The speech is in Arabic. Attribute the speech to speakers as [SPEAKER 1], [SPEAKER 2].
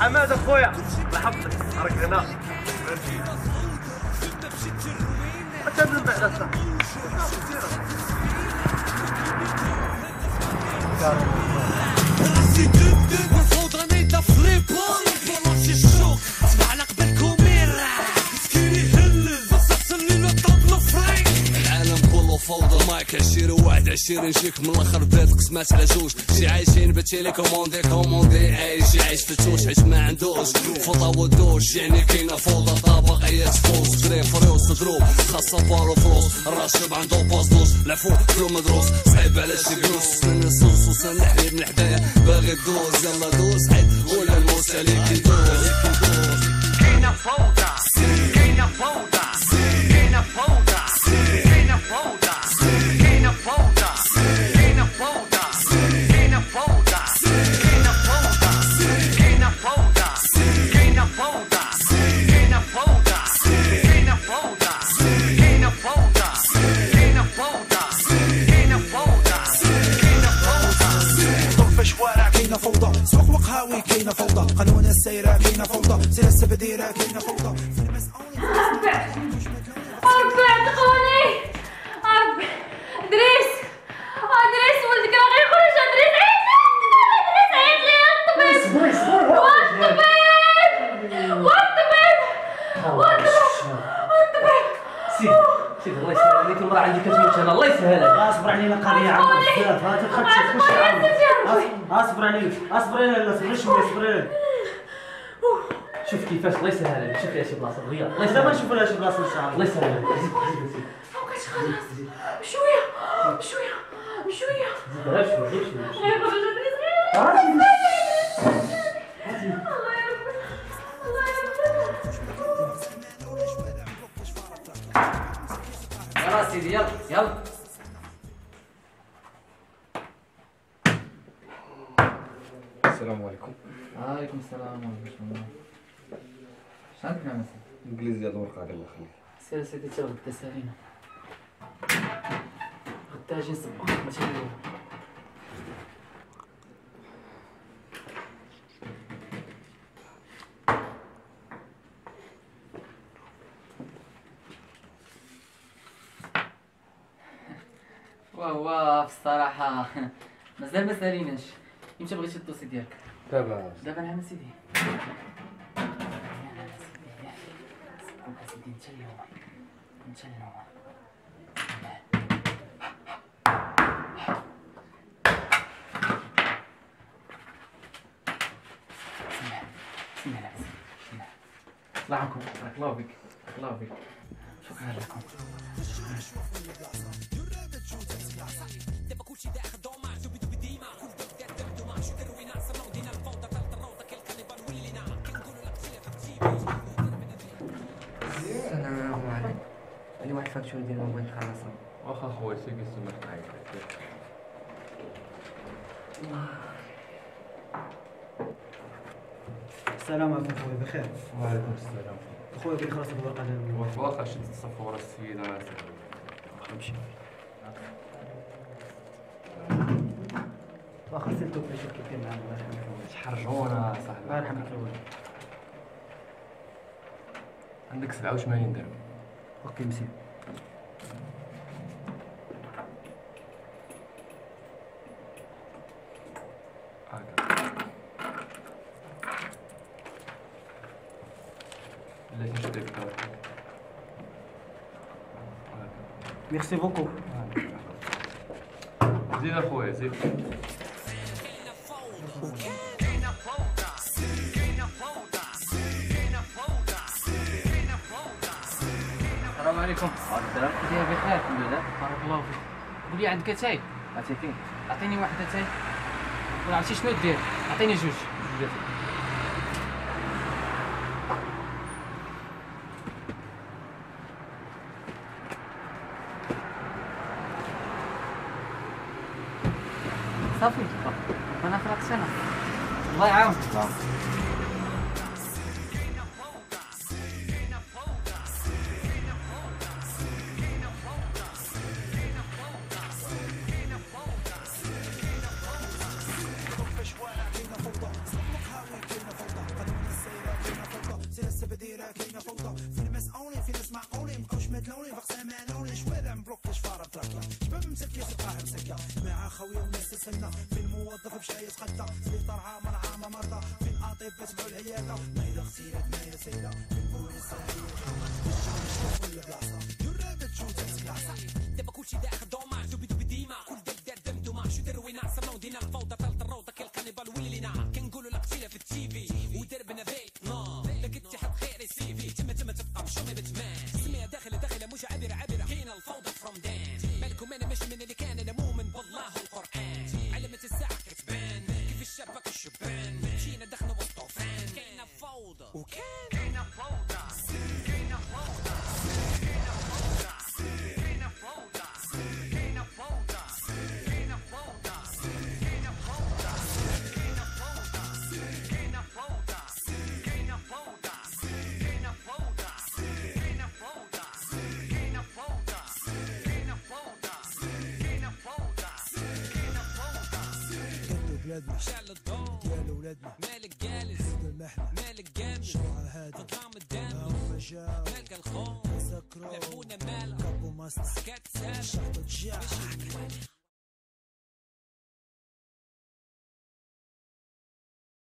[SPEAKER 1] حماد اخويا لاحظتك حرك هنا حتى من بعد الصح
[SPEAKER 2] راسي دب مفروض راني دافليبون بولونشي الشوق تبع على قبل كوميرا مسكين يهلل وصلني لو طابلو فريك العالم كله فوضى مايك 2021 نجيك من الاخر بيت قسمات على جوج شي عايشين بتيلي كوموندي اي شي عايش في توش عيش ما عندوش فوضى ودوش يعني كاينه فوضى طبقيه فوز دري فريوس تضروب خاصه بارو فلوس الراشب عنده بازدوس العفو كلو مدروس صعيب على شي جلوس من الصوص وسن الحبيب من حدايا باغي دوز يلا دوز حيت ولا الموسى اللي كيدوز
[SPEAKER 1] كاينه فوضى كاينه فوضى كاينه فوضى كاينه فوضى كاينه فوضى كاينه فوضى كاينه فوضى كاينه فوضى كاينه فوضى كاينه فوضى كاينه فوضى كاينه فوضى كاينه فوضى كاينه فوضى كاينه فوضى كاينه فوضى
[SPEAKER 3] ضرب في شوارع كاينه فوضى سوق وقهاوي كاينه فوضى قانون السيره كاينه فوضى سير السبديره كاينه فوضى
[SPEAKER 4] ربي عتقوني ربي دريس دريس ولدك راه غيخرج دريس عيط لي الطبيب والطبيب
[SPEAKER 5] سيدي الله يسهل عليك المراه عندي كتموت هنا الله يسهلها
[SPEAKER 6] اصبر علينا القضيه عامه بزاف ها تدخل تشوف واش اصبر عليك اصبر علينا غير شويه اصبر علينا
[SPEAKER 5] شوف كيفاش الله يسهل عليك شوف لها شي بلاصه دغيا الله
[SPEAKER 6] دابا
[SPEAKER 5] يسهل
[SPEAKER 6] نشوفوا لها شي بلاصه ان شاء الله
[SPEAKER 5] الله يسهل عليك زيد
[SPEAKER 4] مابقاش خلاص بشويه بشويه بشويه
[SPEAKER 5] غير شويه غير شويه
[SPEAKER 4] غيخرج دريس الله يرحمك الله يرحمك
[SPEAKER 5] يلا سيدي يلا يلا
[SPEAKER 7] السلام عليكم.
[SPEAKER 8] وعليكم السلام ورحمة الله. اش عندك نعمة سيدي؟
[SPEAKER 7] الانجليزيه هاد الورقه الله يخليك.
[SPEAKER 8] سير سيدي تا غدا سالينا. غدا اجي نصبح ماشي اليوم. واه بصراحة مازال ما ساليناش. امتى بغيتي الدوسي ديالك؟
[SPEAKER 7] دابا
[SPEAKER 8] نعم سيدي. سيدي انت اليوم انت اليوم سمع الله عنكم بارك الله فيك بارك الله فيك شكرا لكم
[SPEAKER 9] السلام عليكم. عندي واحد فاكتور ديال الموبايل خلاص.
[SPEAKER 7] واخا خويا سي كيسمح معاك.
[SPEAKER 6] السلام عليكم خويا بخير.
[SPEAKER 7] وعليكم السلام.
[SPEAKER 6] خويا قال لي خلاص الورقه ديال
[SPEAKER 7] واخا شد الصف ورا السيد انا
[SPEAKER 6] نمشي. واخا سيرتو في شوف كيف كاين معانا الله يرحمك.
[SPEAKER 7] تحرجونا صاحبي.
[SPEAKER 6] الله يرحمك الوالد.
[SPEAKER 7] عندك 87 درهم.
[SPEAKER 6] اوكي مسيو.
[SPEAKER 7] بلاتي نشد لك الكارت.
[SPEAKER 6] ميرسي بوكو.
[SPEAKER 7] زيد اخويا زيد.
[SPEAKER 8] السلام عليكم. وعليكم السلام. كيف بخير الحمد لله. بارك الله فيك. قول لي عندك اتاي؟ اتاي فين؟ اعطيني واحد اتاي. ولا عرفتي شنو دير؟ اعطيني جوج اتاي. صافي انا خلقت انا الله يعاونك.
[SPEAKER 3] سقاع مسكة مع خويا وناس تسنى في الموظف بشاي يتغدى سبيطار عامر عامة مرضى في الأطباء تبعوا العيادة ما إلا غسيلات ما يا سيدة في البوليس كل بلاصة يرادة تشوف تمسك العصا
[SPEAKER 2] دابا كلشي داخل دوماج دوبي دوبي ديما كل دار دم دوماج شو دروينا صرنا ودينا الفوضى ثالث الروضة كالكانيبال ولينا كنقولوا لا قتيلة في التيفي ودربنا فيتنام لك اتحاد خيري سيفي تما تبقى مشومي بتمان سميها داخلة مش عابرة كاينة الفوضى فروم دان مالكم انا مش من اللي كان انا مؤمن بالله والقرآن علامة الساعة كتبان كيف الشبك الشبان مشينا دخلنا وسط طوفان كاينة فوضى وكان
[SPEAKER 1] كاينة فوضى كاينة فوضى كاينة فوضى كاينة فوضى كاينة فوضى كاينة فوضى كاينة فوضى كاينة فوضى كاينة فوضى كاينة فوضى كاينة فوضى كاينة فوضى كاينة فوضى كاينة فوضى كاينة فوضى كاينة فوضى
[SPEAKER 3] قدوا بلادنا
[SPEAKER 2] شعل الضوء
[SPEAKER 3] ديال ولادنا
[SPEAKER 2] مالك جالس
[SPEAKER 3] زيدوا المحنة
[SPEAKER 2] مالك جامد
[SPEAKER 3] شرع هادي
[SPEAKER 2] ظلام الدم
[SPEAKER 3] هما جاو
[SPEAKER 2] مالك الخوف
[SPEAKER 3] تذكروا
[SPEAKER 2] لعبونا مالك
[SPEAKER 3] كابو مصنع
[SPEAKER 2] سكات سالك
[SPEAKER 3] شحطوا تجاع